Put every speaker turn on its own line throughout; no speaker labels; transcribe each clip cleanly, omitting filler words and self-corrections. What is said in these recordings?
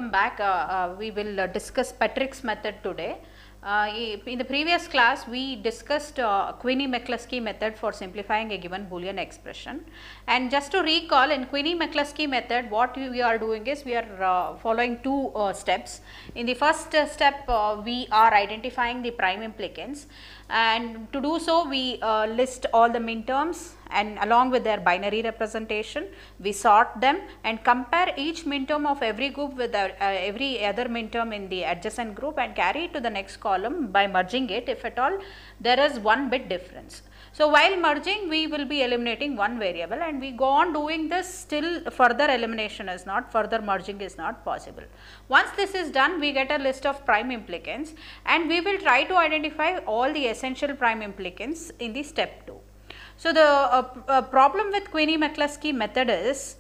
welcome back. We will discuss Patrick's method today. In the previous class, we discussed Quine-McCluskey method for simplifying a given Boolean expression. And just to recall, in Quine-McCluskey method, what we are doing is we are following two steps. In the first step, we are identifying the prime implicants, and to do so, we list all the minterms, and along with their binary representation, we sort them and compare each minterm of every group with every other minterm in the adjacent group and carry it to the next column by merging it if at all there is one bit difference. So, while merging, we will be eliminating one variable, and we go on doing this till further elimination is not, further merging is not possible. Once this is done, we get a list of prime implicants, and we will try to identify all the essential prime implicants in the step 2. So, the problem with Quine-McCluskey method is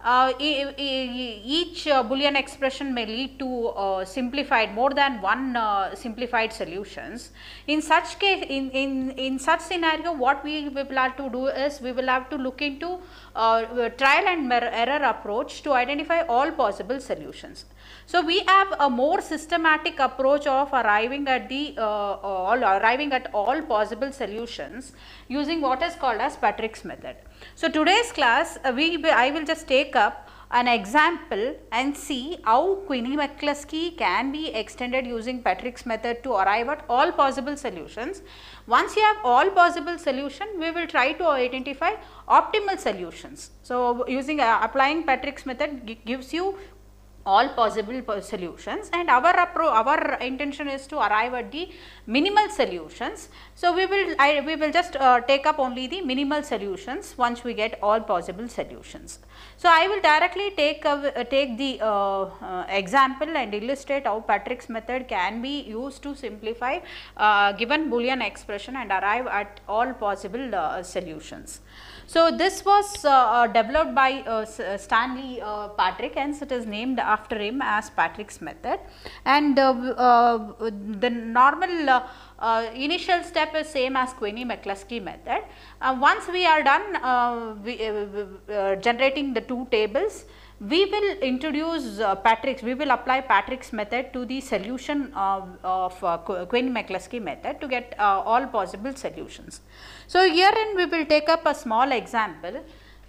each Boolean expression may lead to simplified, more than one simplified solutions. In such case, in such scenario, what we will have to do is we will have to look into trial and error approach to identify all possible solutions. So, we have a more systematic approach of arriving at the all possible solutions using what is called as Patrick's method. So, today's class I will just take up an example and see how Quine-McCluskey can be extended using Patrick's method to arrive at all possible solutions. Once you have all possible solution, we will try to identify optimal solutions. So, using applying Patrick's method gives you all possible solutions, and our intention is to arrive at the minimal solutions. So, we will just take up only the minimal solutions once we get all possible solutions. So, I will directly take the example and illustrate how Patrick's method can be used to simplify given Boolean expression and arrive at all possible solutions. So, this was developed by Stanley Patrick, hence it is named after him as Patrick's method, and the normal initial step is same as Quine-McCluskey method. Once we are done generating the two tables, we will introduce we will apply Patrick's method to the solution of Quine-McCluskey method to get all possible solutions. So, herein we will take up a small example.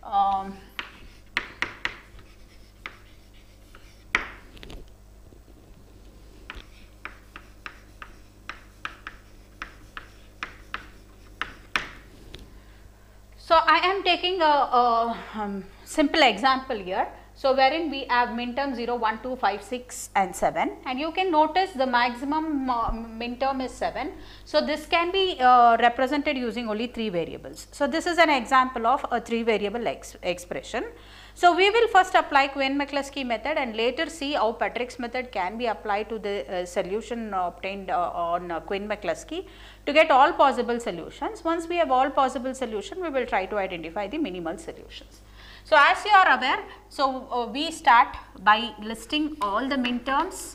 So, I am taking a simple example here. So, wherein we have minterm 0, 1, 2, 5, 6 and 7, and you can notice the maximum minterm is 7. So, this can be represented using only 3 variables. So, this is an example of a 3 variable expression. So, we will first apply Quine-McCluskey method and later see how Patrick's method can be applied to the solution obtained on Quine-McCluskey to get all possible solutions. Once we have all possible solutions, we will try to identify the minimal solutions. So, as you are aware, so we start by listing all the minterms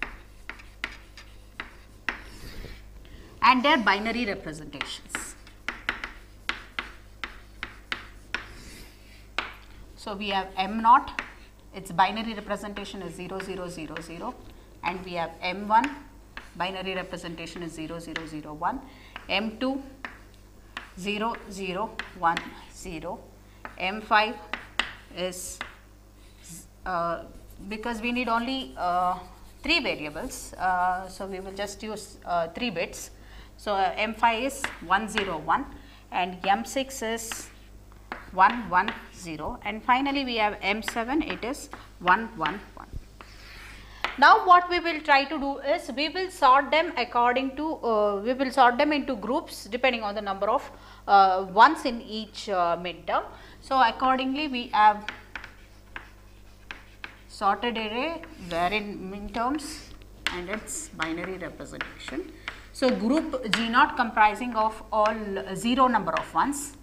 and their binary representations. So, we have M0, its binary representation is 0, 0, 0, 0, and we have M1, binary representation is 0, 0, 0, 1, M2, 0, 0, 1, 0, M5 is because we need only 3 variables, so we will just use 3 bits. So, M5 is 1, 0, 1 and M6 is 1, 1, 0, and finally, we have M7, it is 1, 1, 1. Now, what we will try to do is we will sort them according to we will sort them into groups depending on the number of ones in each midterm. So, accordingly, we have sorted array wherein minterms and its binary representation. So, group G0 comprising of all 0 number of ones.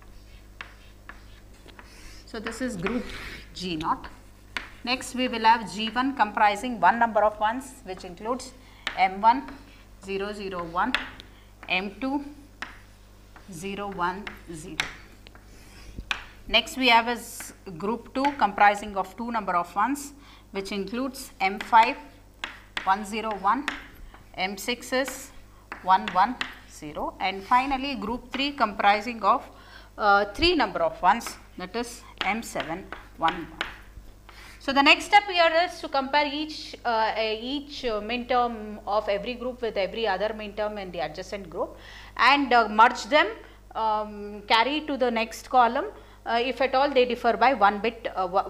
So, this is group G0. Next, we will have G1 comprising 1 number of ones, which includes M1 0, 0, 1, M2 0, 1, 0. Next, we have a group 2 comprising of 2 number of ones, which includes M5 101, M6 is 110, and finally group 3 comprising of 3 number of ones, that is M7 11. So the next step here is to compare each minterm of every group with every other minterm in the adjacent group, and merge them, carry to the next column. If at all they differ by 1 bit,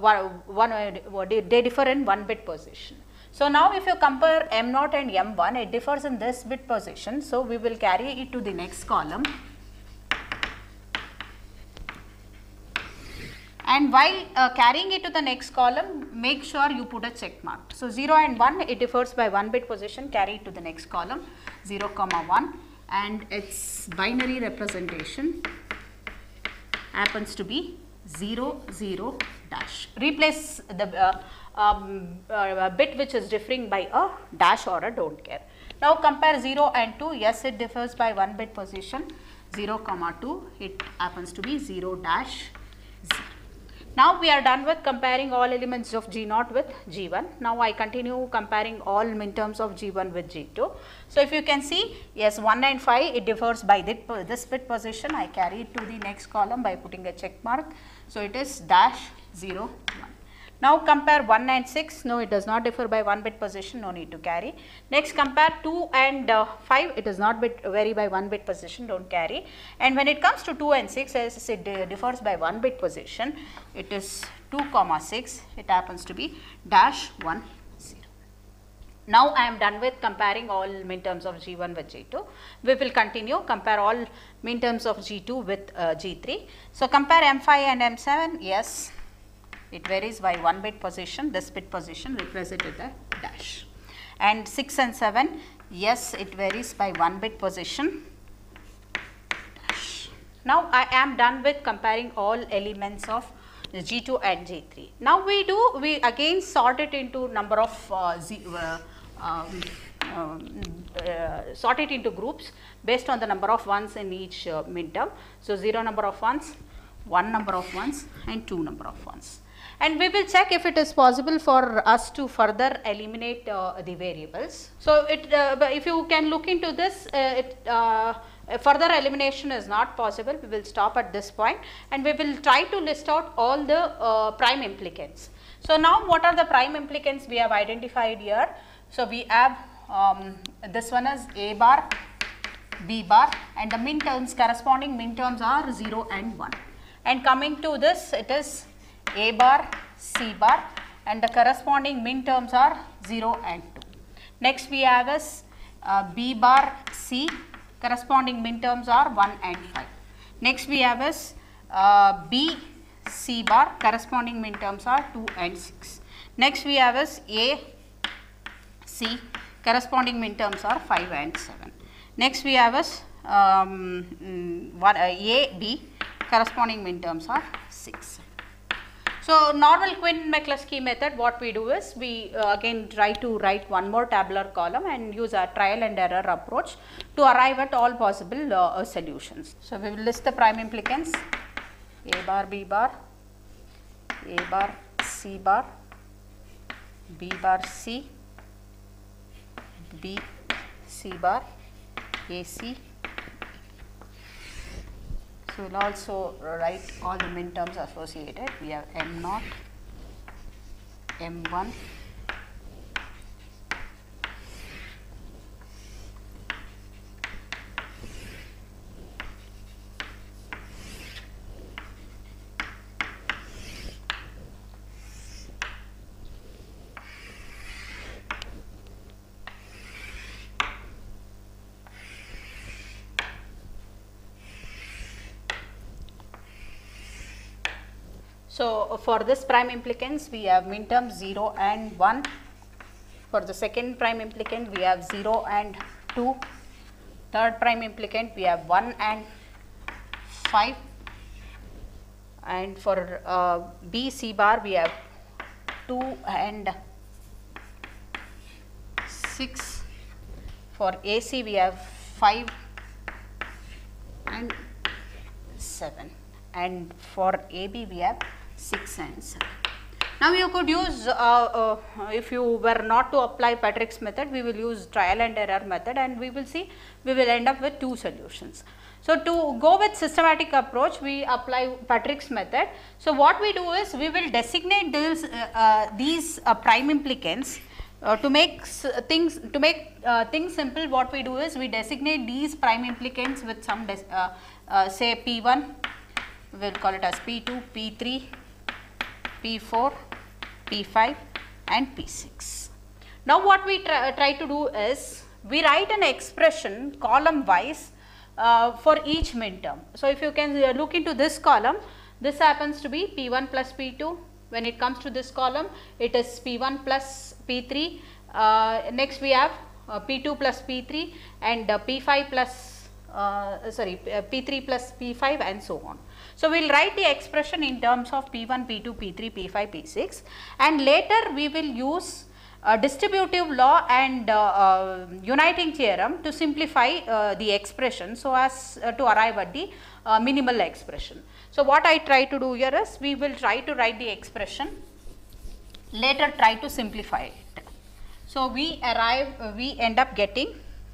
they differ in 1 bit position. So now if you compare M0 and M1, it differs in this bit position. So we will carry it to the next column. And while carrying it to the next column, make sure you put a check mark. So 0 and 1, it differs by 1 bit position, carry it to the next column, 0, 1, and its binary representation happens to be 0, 0 dash. Replace the bit which is differing by a dash or a don't care. Now compare 0 and 2, yes, it differs by 1 bit position, 0, 2, it happens to be 0 dash 0. Now we are done with comparing all elements of G0 with G1. Now I continue comparing all minterms of G1 with G2. So if you can see, yes, 1 and 5, it differs by this bit position. I carry it to the next column by putting a check mark. So it is dash 0, 1. Now compare 1 and 6, no, it does not differ by 1 bit position, no need to carry. Next compare 2 and 5, it does not vary by 1 bit position, don't carry. And when it comes to 2 and 6, as it differs by 1 bit position, it is 2, 6, it happens to be dash 1, 0. Now I am done with comparing all minterms of G1 with G2. We will continue, compare all minterms of G2 with G3. So compare M5 and M7, yes, it varies by 1 bit position, this bit position represented a dash. And 6 and 7, yes, it varies by 1 bit position, dash. Now I am done with comparing all elements of G2 and G3. Now we again sort it into number of sort it into groups based on the number of ones in each minterm. So 0 number of ones, 1 number of ones, and 2 number of ones. And we will check if it is possible for us to further eliminate the variables. So if you can look into this, further elimination is not possible. We will stop at this point and we will try to list out all the prime implicants. So now what are the prime implicants we have identified here? So we have this one is A bar, B bar, and the minterms, corresponding minterms are 0 and 1. And coming to this, it is A bar, C bar, and the corresponding minterms are 0 and 2. Next we have is B bar, C, corresponding minterms are 1 and 5. Next we have is B, C bar, corresponding minterms are 2 and 6. Next we have is A, C, corresponding minterms are 5 and 7. Next we have is A, B, corresponding minterms are 6. So normal Quinn-McCluskey method, what we do is we again try to write one more tabular column and use a trial and error approach to arrive at all possible solutions. So we will list the prime implicants: A bar, B bar, A bar, C bar, B bar, C, B, C bar, AC. So we will also write all the minterms associated. We have M0, M1, so for this prime implicants we have minterms 0 and 1. For the second prime implicant we have 0 and 2. Third prime implicant we have 1 and 5. And for B, C bar we have 2 and 6. For AC we have 5 and 7. And for AB we have 6 and 7. Now you could use, if you were not to apply Patrick's method, we will use trial and error method, and we will see we will end up with two solutions. So to go with systematic approach, we apply Patrick's method. So what we do is we will designate these prime implicants. To make things simple, what we do is we designate these prime implicants with some say P1, we will call it as P2, P3, P4, P5 and P6. Now what we try to do is we write an expression column wise for each minterm. So if you can look into this column, this happens to be P1 plus P2. When it comes to this column, it is P1 plus P3. Next we have P2 plus P3 and P5 plus P3 plus P5 and so on. So we will write the expression in terms of P1, P2, P3, P5, P6, and later we will use distributive law and uniting theorem to simplify the expression so as to arrive at the minimal expression. So what I try to do here is we will try to write the expression, later try to simplify it. So we end up getting,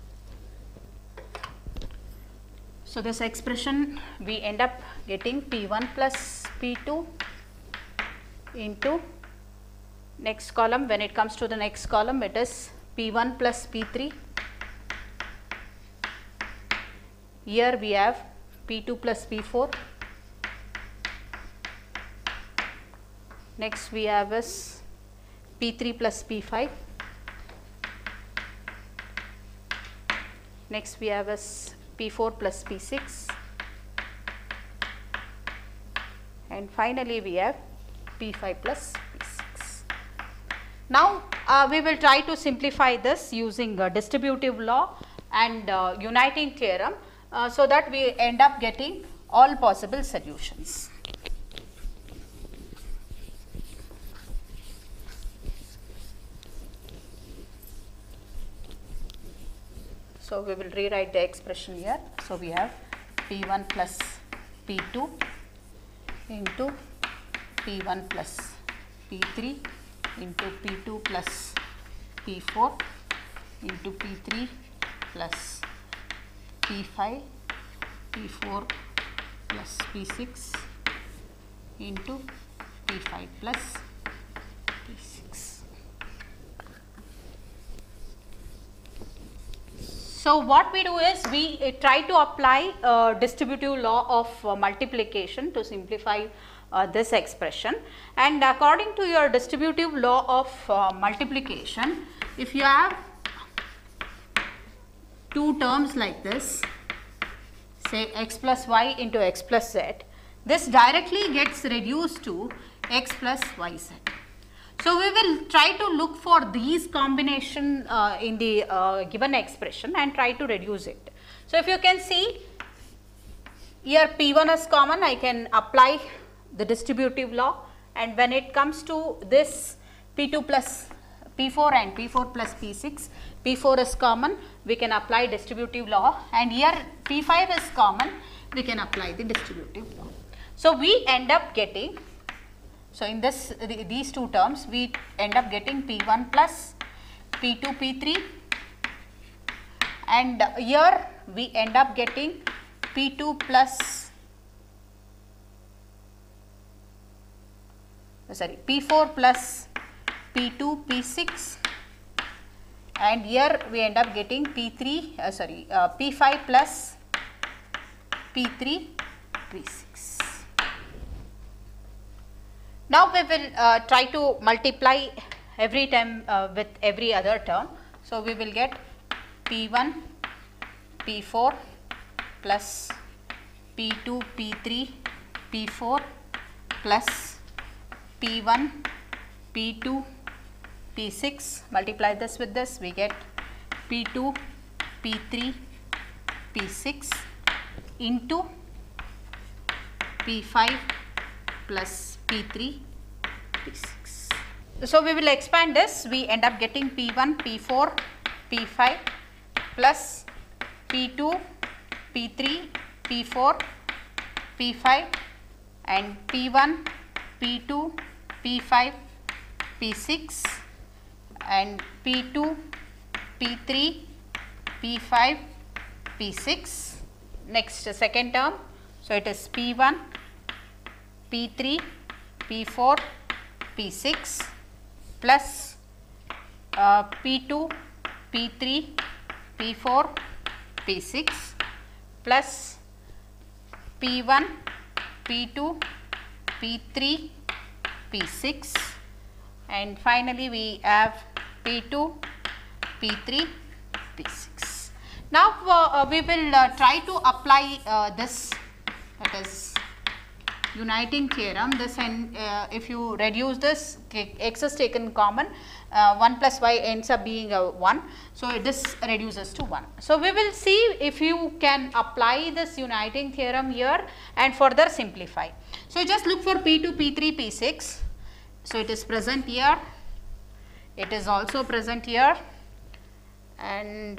so this expression we end up getting P1 plus P2 into next column. When it comes to the next column, it is P1 plus P3. Here we have P2 plus P4. Next we have is P3 plus P5. Next we have is P4 plus P6. And finally we have P5 plus P6. Now we will try to simplify this using distributive law and uniting theorem so that we end up getting all possible solutions. So we will rewrite the expression here. So we have P1 plus P2 into P1 plus P3 into P2 plus P4 into P3 plus P5, P4 plus P6 into P5 plus P6. So what we do is we try to apply distributive law of multiplication to simplify this expression, and according to your distributive law of multiplication, if you have two terms like this, say x plus y into x plus z, this directly gets reduced to x plus yz. So we will try to look for these combination in the given expression and try to reduce it. So if you can see here P1 is common, I can apply the distributive law, and when it comes to this P2 plus P4 and P4 plus P6, P4 is common, we can apply distributive law, and here P5 is common, we can apply the distributive law. So we end up getting, so in this these two terms we end up getting P1 plus P2 P3, and here we end up getting P2 plus P4 plus P2 P6, and here we end up getting P5 plus P3 P6. Now we will try to multiply every time with every other term. So we will get P1 P4 plus P2 P3 P4 plus P1 P2 P6, multiply this with this, we get P2 P3 P6 into P5 plus P3 P6. So we will expand this, we end up getting P1 P4 P5 plus P2 P3 P4 P5 and P1 P2 P5 P6 and P2, P3, P5, P6. Next second term, so it is P1, P3, P4, P6 plus P2, P3, P4, P6 plus P1, P2, P3, P6 and finally we have P2, P3, P6. Now we will try to apply this, that is uniting theorem. This and if you reduce this, x is taken common, 1 plus y ends up being 1. So this reduces to 1. So we will see if you can apply this uniting theorem here and further simplify. So just look for P2, P3, P6. So it is present here, it is also present here and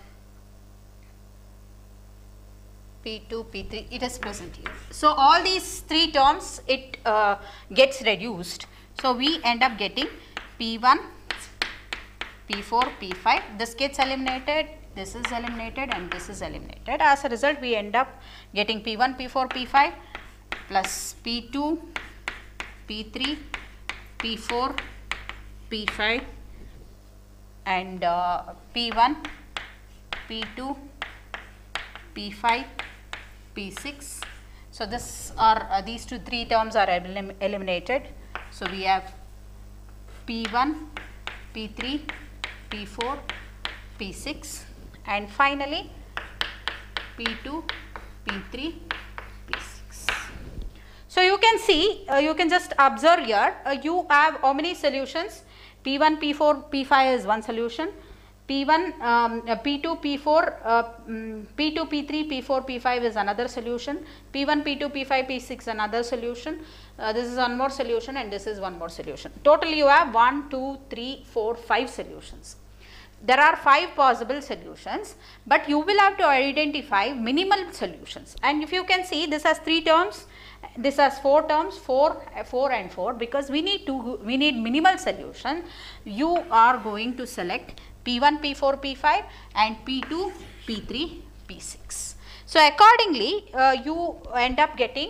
P2, P3, it is present here. So all these three terms it gets reduced. So we end up getting P1, P4, P5, this gets eliminated, this is eliminated and this is eliminated. As a result we end up getting P1, P4, P5 plus P2, P3, P4, P5 and P1, P2, P5, P6. So this are these three terms are eliminated. So we have P1, P3, P4, P6 and finally P2, P3, P6. So you can see, you can just observe here, you have how many solutions? P1, P4, P5 is one solution, P1, P2, P4, P2, P3, P4, P5 is another solution, P1, P2, P5, P6 another solution, this is one more solution and this is one more solution. Total you have 1, 2, 3, 4, 5 solutions. There are 5 possible solutions, but you will have to identify minimal solutions. And if you can see, this has 3 terms, this has 4 terms, 4 and 4, because we need minimal solution. You are going to select P1, P4, P5 and P2, P3, P6. So accordingly, you end up getting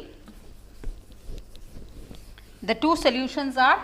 the 2 solutions are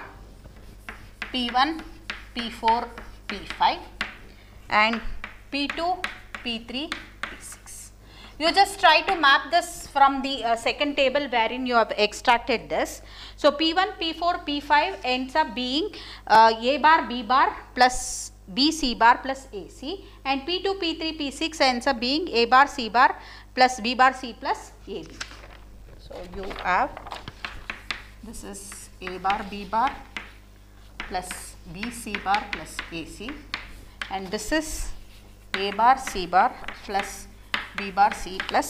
P1, P4, P5 and P2, P3, P6. You just try to map this from the second table wherein you have extracted this. So P1, P4, P5 ends up being A bar, B bar plus B, C bar plus AC, and P2, P3, P6 ends up being A bar, C bar plus B bar, C plus AB. So you have, this is A bar, B bar plus B, C bar plus AC, and this is A bar, C bar plus B bar, C plus.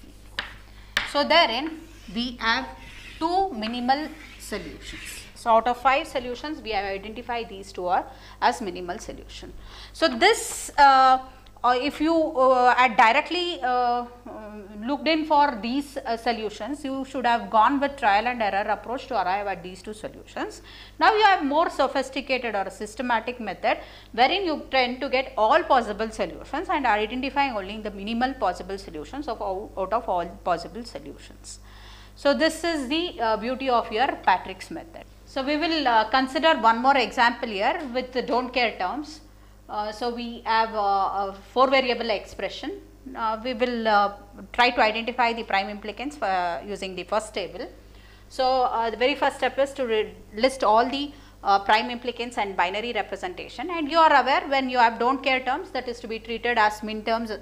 So therein we have 2 minimal solutions. So out of 5 solutions we have identified these 2 are as minimal solution. So this if you had directly looked in for these solutions, you should have gone with trial and error approach to arrive at these 2 solutions. Now you have more sophisticated or systematic method wherein you tend to get all possible solutions and identifying only the minimal possible solutions out of all possible solutions. So this is the beauty of your Patrick's method. So we will consider one more example here with the don't care terms. So we have a 4 variable expression. We will try to identify the prime implicants using the first table. So the very first step is to list all the prime implicants and binary representation, and you are aware when you have don't care terms, that is to be treated as min terms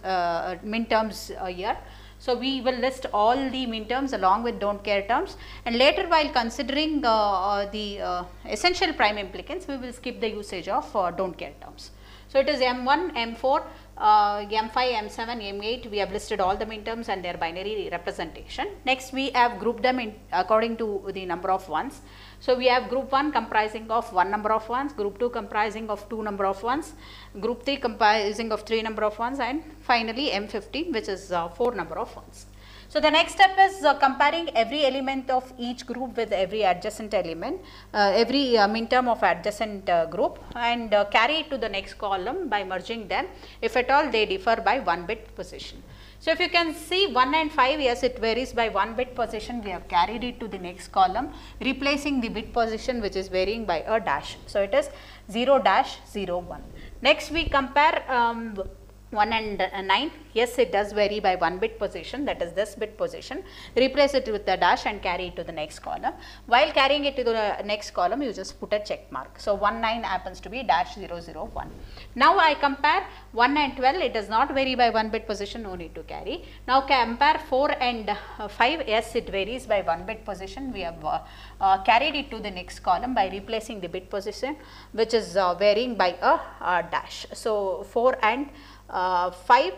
here. So we will list all the min terms along with don't care terms, and later while considering the essential prime implicants, we will skip the usage of don't care terms. So it is M1, M4, M5, M7, M8, we have listed all the min terms and their binary representation. Next we have grouped them in according to the number of ones. So we have group 1 comprising of 1 number of ones, group 2 comprising of 2 number of ones, group 3 comprising of 3 number of ones, and finally M15 which is 4 number of ones. So the next step is comparing every element of each group with every adjacent element, every minterm of adjacent group, and carry it to the next column by merging them if at all they differ by 1 bit position. So if you can see 1 and 5, yes, it varies by 1 bit position, we have carried it to the next column, replacing the bit position which is varying by a dash. So it is 0 dash 0 1. Next we compare 1 and 9, yes, it does vary by 1 bit position, that is this bit position, replace it with the dash and carry it to the next column. While carrying it to the next column, you just put a check mark. So 1 9 happens to be dash 0 0 1. Now I compare 1 and 12, it does not vary by 1 bit position, no need to carry. Now compare 4 and 5, yes, it varies by 1 bit position, we have carried it to the next column by replacing the bit position which is varying by a dash. So 4 and 5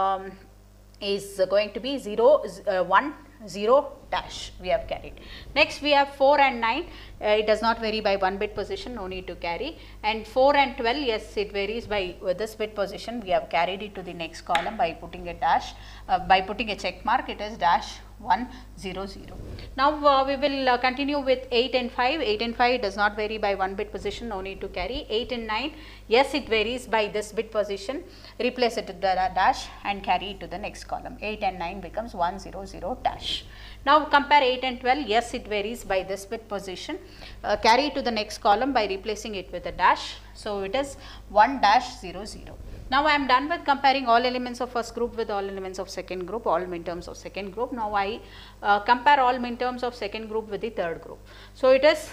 is going to be 0 1 0 dash, we have carried. Next we have 4 and 9, it does not vary by 1 bit position, no need to carry, and 4 and 12, yes, it varies by this bit position, we have carried it to the next column by putting a dash, by putting a check mark, it is dash 1 0 0. Now we will continue with 8 and 5. 8 and 5 does not vary by 1 bit position, no need to carry. 8 and 9, yes, it varies by this bit position, replace it with the dash and carry it to the next column. 8 and 9 becomes 1 0 0 dash. Now compare 8 and 12, yes, it varies by this bit position, carry it to the next column by replacing it with a dash. So it is 1 dash 0 0. Now I am done with comparing all elements of first group with all elements of second group, all minterms of second group. Now I compare all minterms of second group with the third group. So it is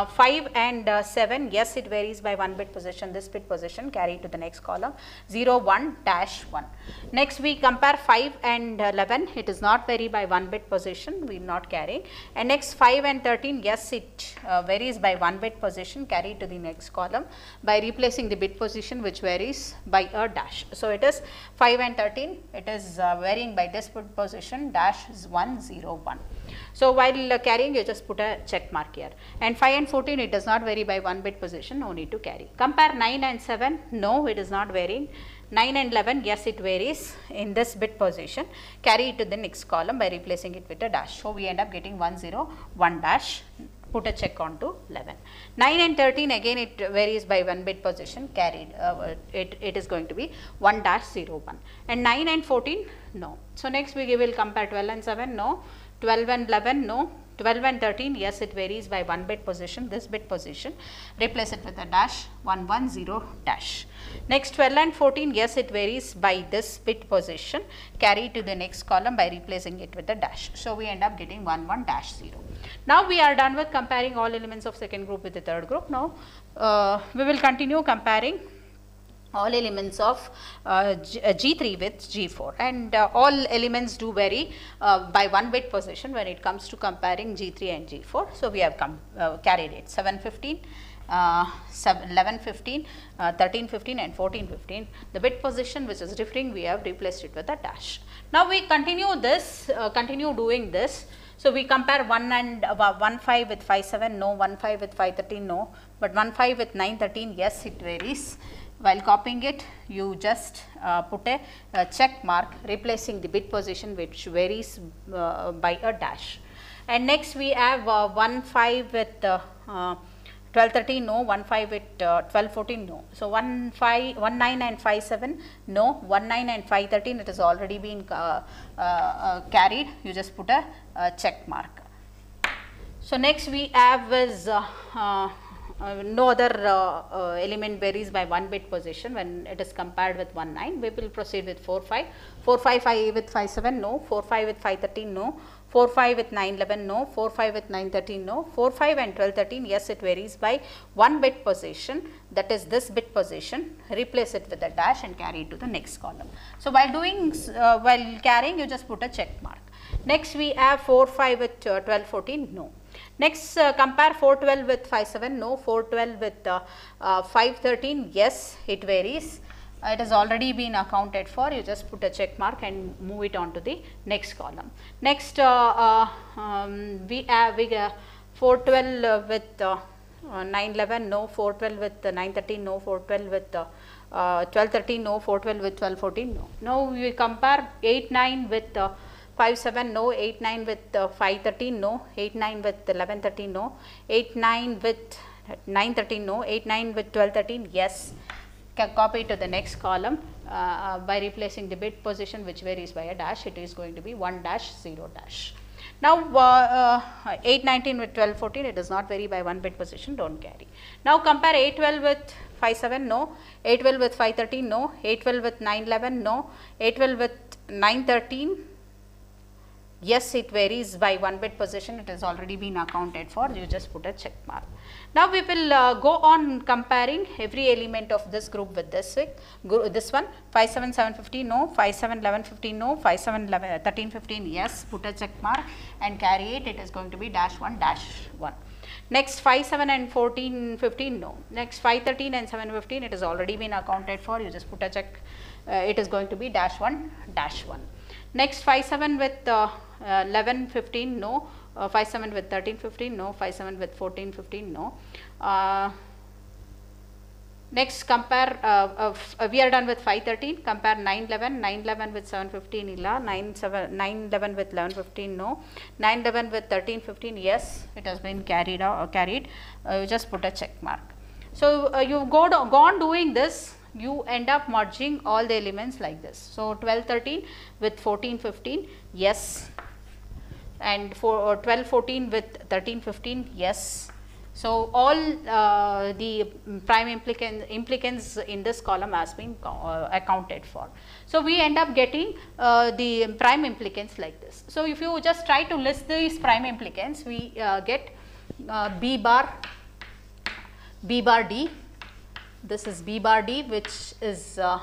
5 and 7, yes, it varies by 1 bit position, this bit position, carry it to the next column, 0 1 dash 1. Next we compare 5 and 11, it does not vary by 1 bit position, we are not carrying. And next 5 and 13, yes, it varies by 1 bit position, carry it to the next column by replacing the bit position which varies by a dash. So it is 5 and 13, it is varying by this bit position, dash is 1 0 1. So while carrying, you just put a check mark here. And 5 and 14, it does not vary by 1 bit position, no need to carry. Compare 9 and 7, no, it is not varying. 9 and 11, yes, it varies in this bit position, carry it to the next column by replacing it with a dash. So we end up getting 1 0 1 dash, put a check on to 11. 9 and 13, again it varies by 1 bit position, carried, it is going to be 1 dash 0 1. And 9 and 14, no. So next we will compare 12 and 7, no. 12 and 11, no. 12 and 13, yes, it varies by 1 bit position, this bit position, replace it with a dash, 1 1 0 dash. Next 12 and 14, yes, it varies by this bit position, carry to the next column by replacing it with a dash. So we end up getting 1 1 dash 0. Now we are done with comparing all elements of second group with the third group. Now we will continue comparing all elements of G3 with G4, and all elements do vary by 1 bit position when it comes to comparing G3 and G4. So we have carried it 7 15, 11 15, 13 15 and 14 15. The bit position which is differing, we have replaced it with a dash. Now we continue this, continue doing this. So we compare 1 and 1 5 with 5 7, no. 1 5 with 5 13, no. But 1 5 with 9 13, yes, it varies. While copying it, you just put a check mark, replacing the bit position which varies by a dash. And next we have 1 5 with 12 13, no. 1 5 with 12 14, no. So 1 9 and 5 7, no. 1 9 and 5 13, it has already been carried, you just put a check mark. So next we have is no other element varies by 1 bit position when it is compared with 1 9. We will proceed with 4 5. 4 5 5 with 5 7, no. 4 5 with 5 13, no. 4 5 with 9 11, no. 4 5 with 9 13, no. 4 5 and 12 13, yes, it varies by 1 bit position, that is this bit position, replace it with a dash and carry it to the next column. So while doing, while carrying, you just put a check mark. Next we have 4 5 with 12 14, no. Next compare 4 12 with 5 7, no. 4 12 with 5 13, yes, it varies. It has already been accounted for, you just put a check mark and move it on to the next column. Next we have 4 12 with 9 11, no. 4 12 with 9 13, no. 4 12 with 12 13, no. 4 12 with 12 14, no. Now we compare 8 9 with 5 7 no, 8 9 with 5 13 no, 8 9 with 11 13 no, 8 9 with 9 13 no, 8 9 with 12 13 yes. Can copy to the next column by replacing the bit position which varies by a dash. It is going to be 1 dash 0 dash. Now 8 19 with 12 14, it does not vary by 1 bit position, don't carry. Now compare 8 12 with 5 7 no, 8 12 with 5 13 no, 8 12 with 9 11 no, 8 12 with 9 13 yes, it varies by 1 bit position, it has already been accounted for, you just put a check mark. Now we will go on comparing every element of this group with this one. 5 7 7 15 no, 5 7 11 15 no, 5 7 11 13 15 yes, put a check mark and carry it, it is going to be dash 1 dash 1. Next 5 7 and 14 15 no, next 5 13 and 7 15, it has already been accounted for, you just put a check, it is going to be dash 1 dash 1. Next 5 7 with 11 15 no, 5 7 with 13 15 no, 5 7 with 14 15 no. Next compare, we are done with 5 13, compare 9 11, 9 11 with 7 15 illa, 9 11 with 11 15 no, 9 11 with 13 15 yes, it has been carried, you just put a check mark. So you go on doing this, you end up merging all the elements like this. So 12 13 with 14 15 yes, and 12 14 with 13 15 yes. So all the prime implicants in this column has been accounted for. So we end up getting the prime implicants like this. So if you just try to list these prime implicants, we get B bar D. This is B bar D, which is the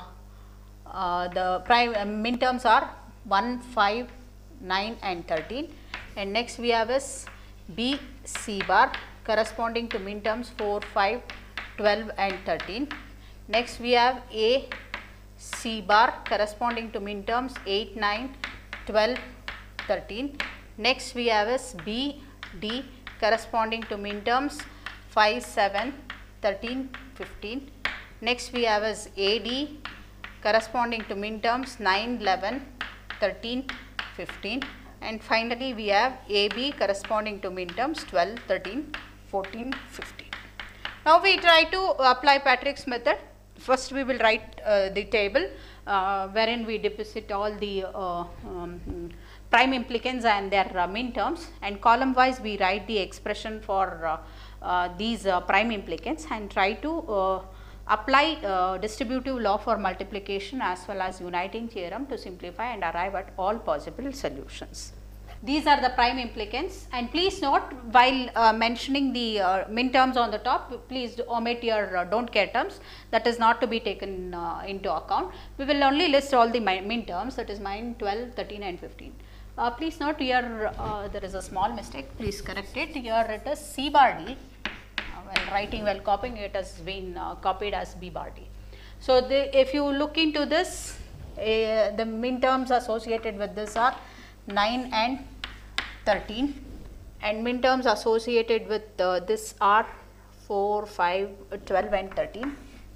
prime min terms are 1 5 9 and 13, and next we have is B C bar corresponding to min terms 4 5 12 and 13. Next we have A C bar corresponding to min terms 8 9 12 13. Next we have is B D corresponding to min terms 5 7 13 15. Next we have as AD corresponding to min terms 9 11 13 15, and finally we have AB corresponding to min terms 12 13 14 15. Now we try to apply Patrick's method. First we will write the table wherein we deposit all the prime implicants and their min terms, and column wise we write the expression for these prime implicants and try to apply distributive law for multiplication as well as uniting theorem to simplify and arrive at all possible solutions. These are the prime implicants, and please note while mentioning the min terms on the top, please omit your don't care terms, that is not to be taken into account. We will only list all the min terms, that is 9, 12, 13 and 15. Please note here there is a small mistake, please correct it. Here it is C bar D, while copying it has been copied as B bar D. So if you look into this, the min terms associated with this are 9 and 13, and min terms associated with this are 4 5 12 and 13,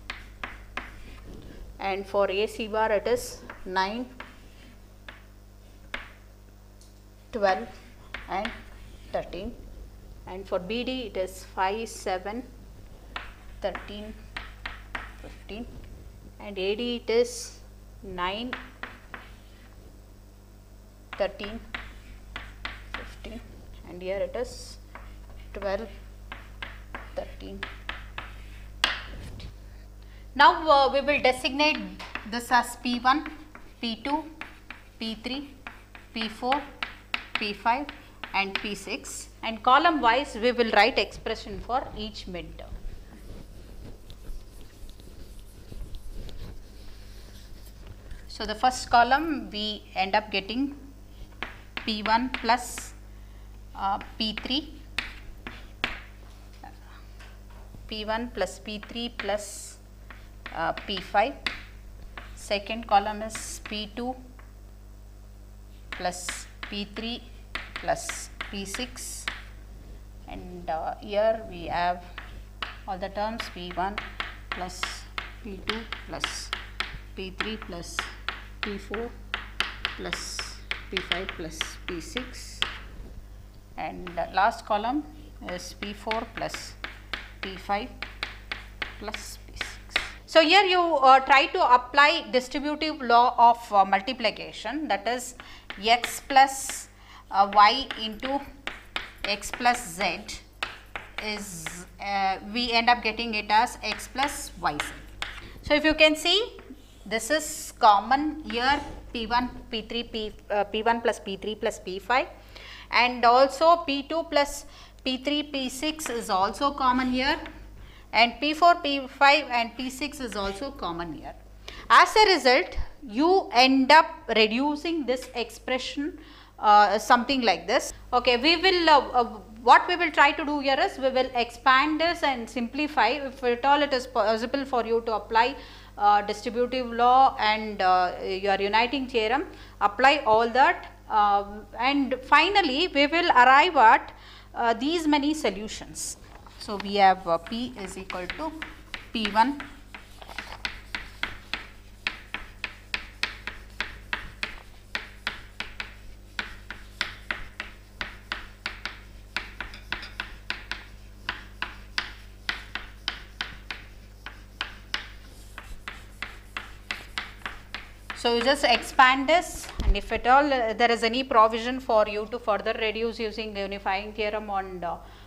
and for AC bar it is 9 12 and 13, and for BD it is 5 7 13 15, and AD it is 9 13 15, and here it is 12 13 15. Now we will designate this as P1, P2, P3, P4, P5 and P6, and column wise we will write expression for each midterm. So the first column we end up getting P1 plus P3, P1 plus P3 plus P5. Second column is P2 plus P3 plus P6, and here we have all the terms P1 plus P2 plus P3 plus P4 plus P5 plus P6, and last column is P4 plus P5 plus P6. So here you try to apply distributive law of multiplication, that is x plus y into x plus z is we end up getting it as x plus yz. So if you can see, this is common here, P1, P3, P1 plus P3 plus P5, and also P2 plus P3, P6 is also common here, and P4, P5 and P6 is also common here. As a result, you end up reducing this expression something like this. Okay, we will what we will try to do here is we will expand this and simplify. If at all it is possible for you to apply distributive law and your uniting theorem, apply all that, and finally we will arrive at these many solutions. So we have P is equal to P1 So you just expand this, and if at all there is any provision for you to further reduce using the unifying theorem on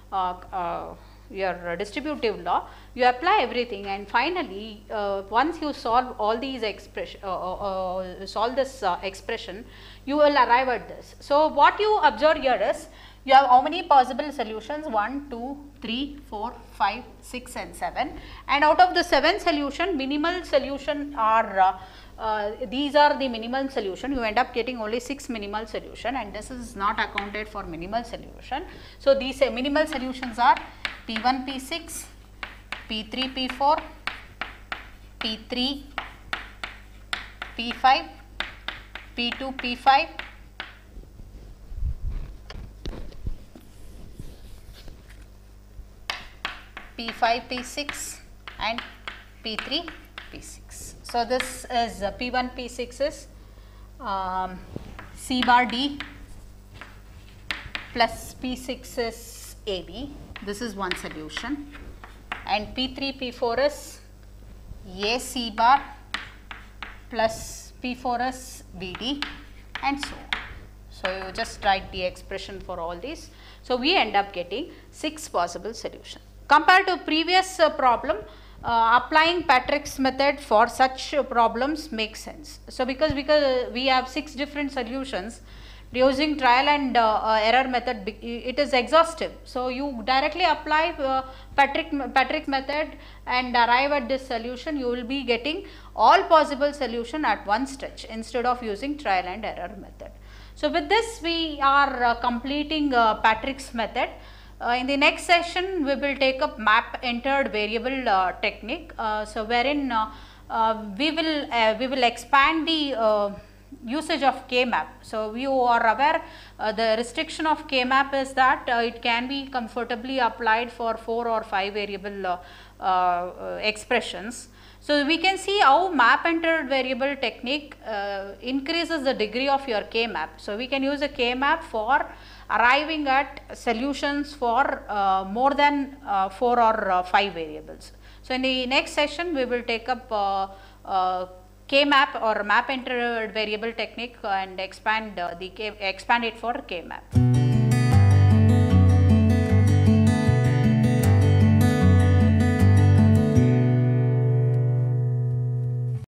your distributive law, you apply everything, and finally once you solve all these expression, solve this expression, you will arrive at this. So what you observe here is, you have how many possible solutions? 1, 2, 3, 4, 5, 6 and 7, and out of the 7 solution, minimal solution are these are the minimal solution. You end up getting only 6 minimal solution, and this is not accounted for minimal solution. So these minimal solutions are P1, P6, P3, P4, P3, P5, P2, P5, P5, P6 and P3, P6. So this is P1, P6 is C bar D plus P6 is AB. This is one solution, and P3, P4 is A C bar plus P4 is BD, and so on. So you just write the expression for all these. So we end up getting 6 possible solutions. Compared to previous problem, applying Patrick's method for such problems makes sense. So because we have 6 different solutions, using trial and error method, it is exhaustive. So you directly apply Patrick's method and arrive at this solution. You will be getting all possible solution at one stretch instead of using trial and error method. So with this we are completing Patrick's method. In the next session we will take up map entered variable technique. So wherein we will expand the usage of K-map. So you are aware the restriction of K-map is that it can be comfortably applied for 4 or 5 variable expressions. So we can see how map entered variable technique increases the degree of your K-map. So we can use a K-map for arriving at solutions for more than 4 or 5 variables. So in the next session we will take up K-map or map entered variable technique and expand it for K-map.